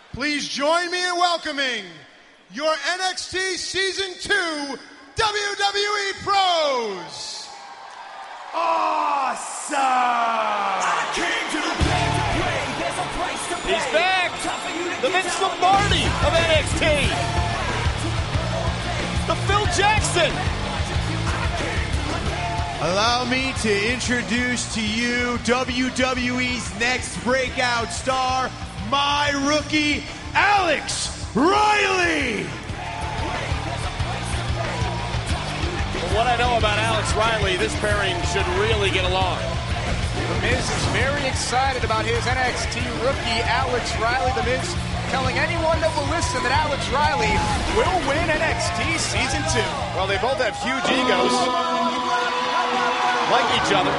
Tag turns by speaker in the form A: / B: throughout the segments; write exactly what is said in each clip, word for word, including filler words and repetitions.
A: Please join me in welcoming your N X T Season two W W E Pros.
B: Awesome!
C: He's back! The Vince Lombardi of N X T! The Phil Jackson!
D: Allow me to introduce to you W W E's next breakout star, my rookie, Alex Riley!
C: From what I know about Alex Riley, this pairing should really get along.
B: The Miz is very excited about his N X T rookie, Alex Riley. The Miz telling anyone that will listen that Alex Riley will win N X T Season two.
C: Well, they both have huge egos, like each other.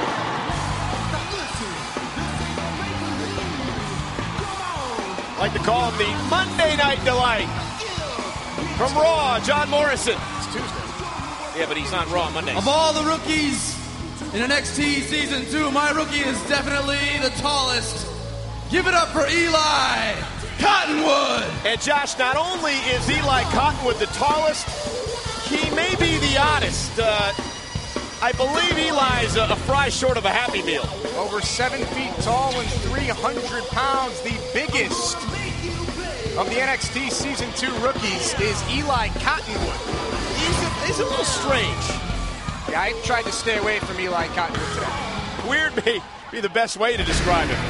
C: Like to call him the Monday Night Delight. From Raw, John Morrison.
B: It's Tuesday.
C: Yeah, but he's on Raw Mondays.
E: Of all the rookies in N X T Season two, my rookie is definitely the tallest. Give it up for Eli Cottonwood.
C: And Josh, not only is Eli Cottonwood the tallest, he may be the oddest. Uh, I believe Eli's a, a fry short of a Happy Meal.
B: Over seven feet tall and three hundred pounds, the biggest of the N X T Season two rookies is Eli Cottonwood.
C: He's a, he's a little strange.
B: Yeah, I tried to stay away from Eli Cottonwood today.
C: Weird may be the best way to describe him.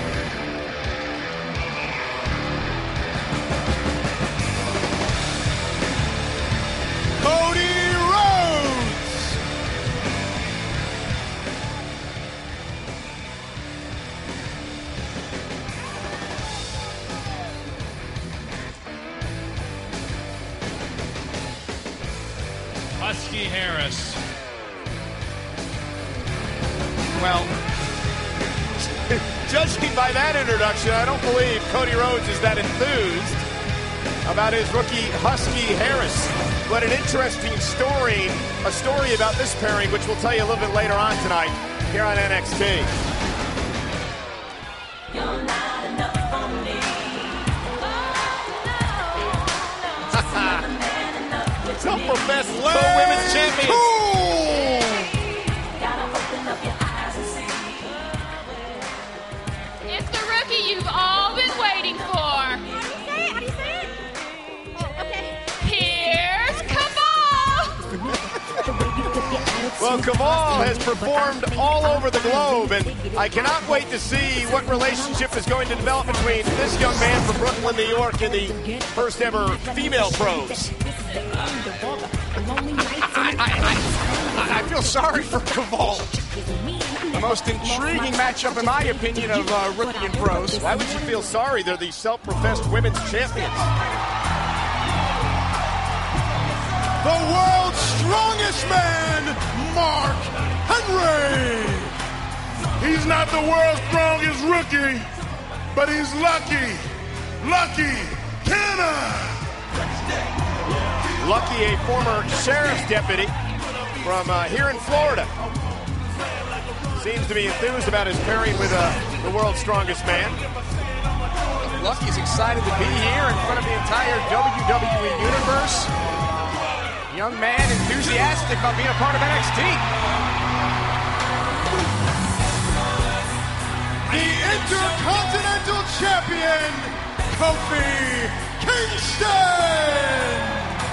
A: Cody Rhodes!
F: Husky Harris.
C: Well, judging by that introduction, I don't believe Cody Rhodes is that enthused about his rookie Husky Harris. But an interesting story, a story about this pairing, which we'll tell you a little bit later on tonight here on N X T.
G: You're not enough for me.
C: Self-professed co-women's champions.
G: Gotta open up your eyes and see.
H: It's the rookie you've all been waiting for.
I: How do you say it? How do you say it? Oh, okay.
H: Here's Kamal.
C: Well, Kamal has performed all over the globe, and I cannot wait to see what relationship is going to develop between this young man from Brooklyn, New York, and the first ever female pros.
B: I, I, I, I feel sorry for Kaval. The most intriguing matchup, in my opinion, of uh, rookie and pros.
C: Why would you feel sorry? They're the self-professed women's champions.
A: The world's strongest man, Mark Henry!
J: He's not the world's strongest rookie, but he's lucky. Lucky Canna!
C: Lucky, a former sheriff's deputy from uh, here in Florida. Seems to be enthused about his pairing with uh, the world's strongest man.
B: Lucky's excited to be here in front of the entire W W E universe. Young man enthusiastic about being a part of N X T.
A: The Intercontinental Champion, Kofi Kingston!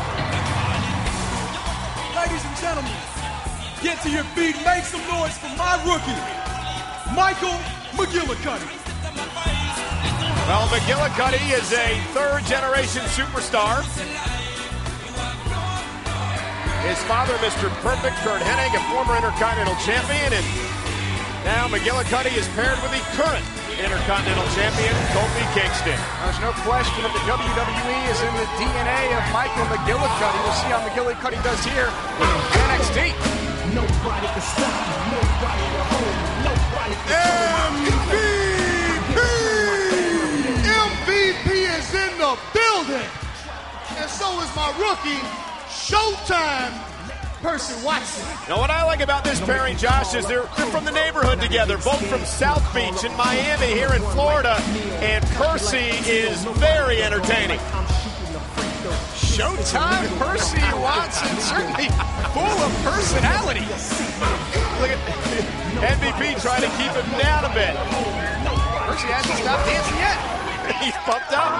E: Ladies and gentlemen, get to your feet, make some noise for my rookie, Michael McGillicuddy.
C: Well, McGillicuddy is a third-generation superstar. His father, Mister Perfect, Kurt Hennig, a former Intercontinental Champion, and now McGillicuddy is paired with the current Intercontinental Champion, Kofi Kingston.
B: There's no question that the W W E is in the D N A of Michael McGillicuddy. We'll see how McGillicuddy does here with N X T.
G: Nobody can stop you. Nobody to hold. Nobody
A: M V P! M V P is in the building! And so is my rookie, Showtime,
G: Percy Watson.
C: Now, what I like about this pairing, Josh, is they're, they're from the neighborhood together, both from South Beach and Miami here in Florida, and Percy is very entertaining.
B: Showtime Percy Watson, certainly full of personality.
C: Look at M V P trying to keep him down a bit.
B: Percy hasn't stopped dancing yet.
C: He's pumped up.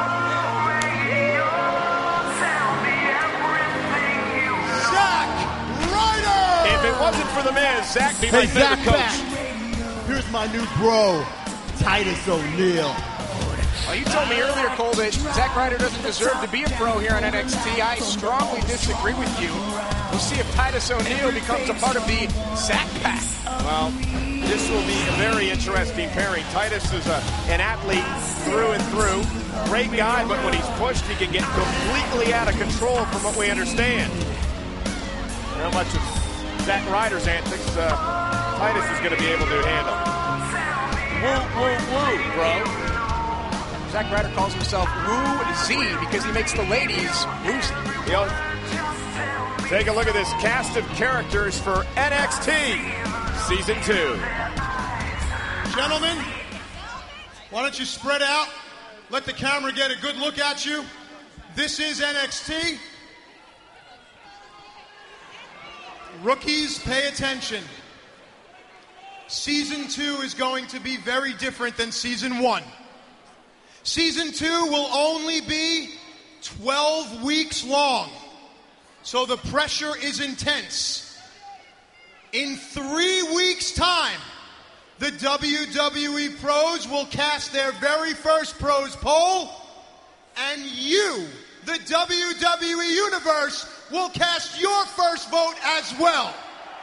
A: Zack Ryder!
C: If it wasn't for the Miz, Zack be
G: Hey,
C: my
G: Zack
C: favorite coach.
G: back. Here's my new bro, Titus O'Neil.
B: Well, you told me earlier, Cole, that Zack Ryder doesn't deserve to be a pro here on N X T. I strongly disagree with you. We'll see if Titus O'Neil becomes a part of the Zack Pack.
C: Well, this will be a very interesting pairing. Titus is a, an athlete through and through. Great guy, but when he's pushed, he can get completely out of control from what we understand. How much of Zack Ryder's antics uh, Titus is going to be able to handle.
B: Woo, woo, woo, bro. Zack Ryder calls himself Woo Z because he makes the ladies woozy.
C: You know, take a look at this cast of characters for N X T Season two.
A: Gentlemen, why don't you spread out? Let the camera get a good look at you. This is N X T. Rookies, pay attention. Season two is going to be very different than Season one. Season two will only be twelve weeks long, so the pressure is intense. In three weeks' time, the W W E pros will cast their very first pros poll, and you, the W W E Universe, will cast your first vote as well.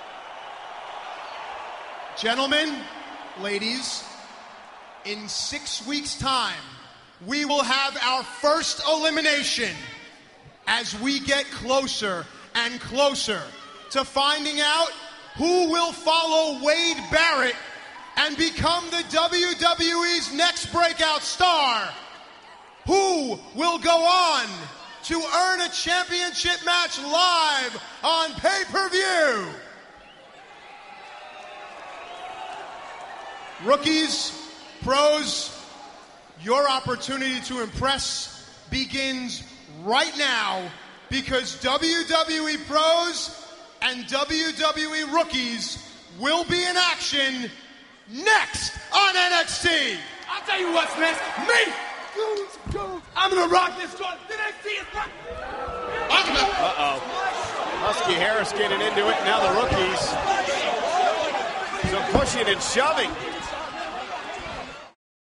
A: Gentlemen, ladies, in six weeks' time, we will have our first elimination as we get closer and closer to finding out who will follow Wade Barrett and become the W W E's next breakout star. Who will go on to earn a championship match live on pay-per-view. Rookies, pros, your opportunity to impress begins right now because W W E pros and W W E rookies will be in action next on N X T.
G: I'll tell you what's next. Me! I'm gonna rock this joint. N X T is rock.
C: Uh-oh. Husky Harris getting into it. Now the rookies. Some pushing and shoving.